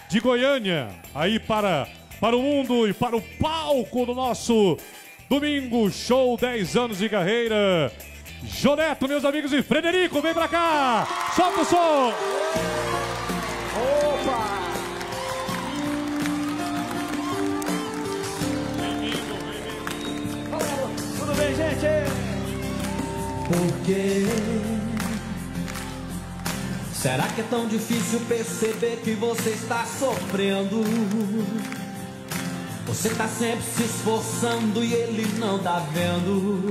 de Goiânia, aí para o mundo e para o palco do nosso domingo show 10 anos de carreira. Jô Neto, meus amigos, e Frederico, vem pra cá! Solta o som! Opa! Tudo bem, gente? Por quê? Será que é tão difícil perceber que você está sofrendo? Você tá sempre se esforçando e ele não tá vendo.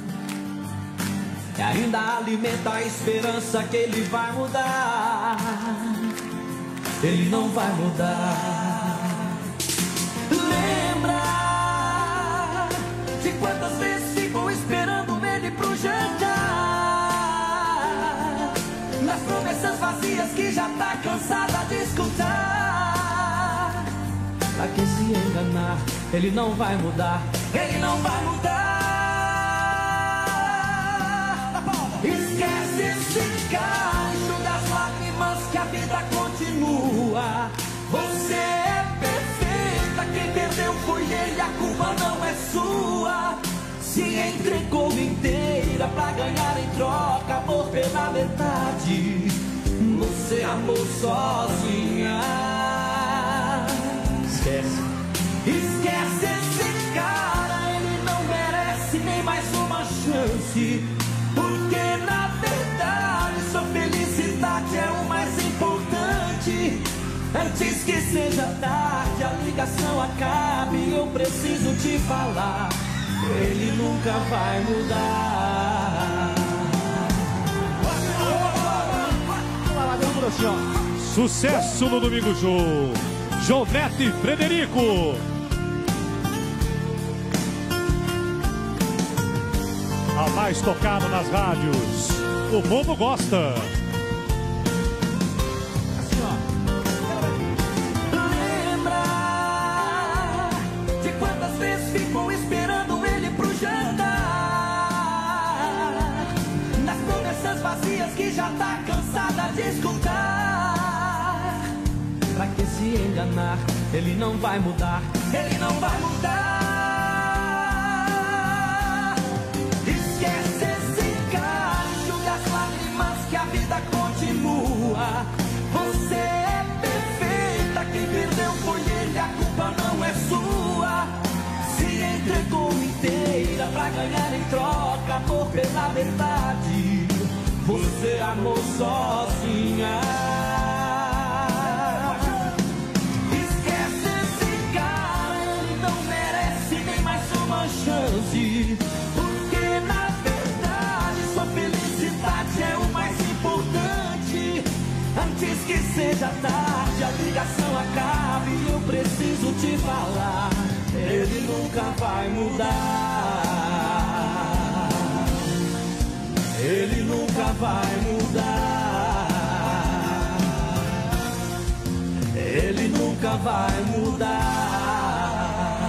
E ainda alimenta a esperança que ele vai mudar. Ele não vai mudar. Lembra de quantas vezes ficou esperando ele pro jantar, nas promessas vazias que já tá cansada de escutar. Pra que se enganar? Ele não vai mudar. Ele não vai mudar. Esquece esse cacho das lágrimas que a vida continua. Você é perfeita, quem perdeu foi ele, a culpa não é sua. Se entregou inteira pra ganhar em troca amor pela metade. Você amou sozinha. Esquece. Esquece esse cara, ele não merece nem mais uma chance. Porque na verdade sua felicidade é o mais importante. Antes que seja tarde, a ligação acabe, eu preciso te falar. Ele nunca vai mudar. Sucesso no Domingo Show. Jô Neto e Frederico. A mais tocada nas rádios. O povo gosta. Assim, ó. Lembra de quantas vezes ficou esperando ele pro jantar, nas promessas vazias que já tá cansada de escutar. Pra que se enganar? Ele não vai mudar. Ele não vai mudar. Continua. Você é perfeita, quem perdeu foi ele, a culpa não é sua. Se entregou inteira pra ganhar em troca amor pela verdade. Você amou sozinha. Esquece esse cara, ele não merece nem mais uma chance. Porque na verdade sua felicidade é o mais importante. Antes que seja tarde, a ligação acabe, eu preciso te falar. Ele nunca vai mudar. Ele nunca vai mudar. Ele nunca vai mudar.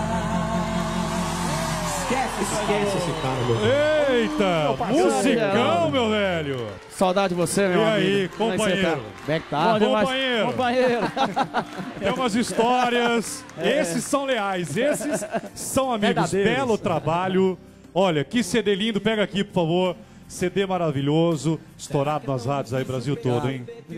Esquece esse cara, meu. Eita, musicão, meu velho. Saudade de você, meu E amigo. aí, companheiro? Como é que tá? Companheiro. Companheiro. Tem umas histórias. Esses são leais, esses são amigos. Verdadeiros. Belo trabalho. Olha, que CD lindo. Pega aqui, por favor. CD maravilhoso. Estourado nas rádios aí, Brasil todo, hein?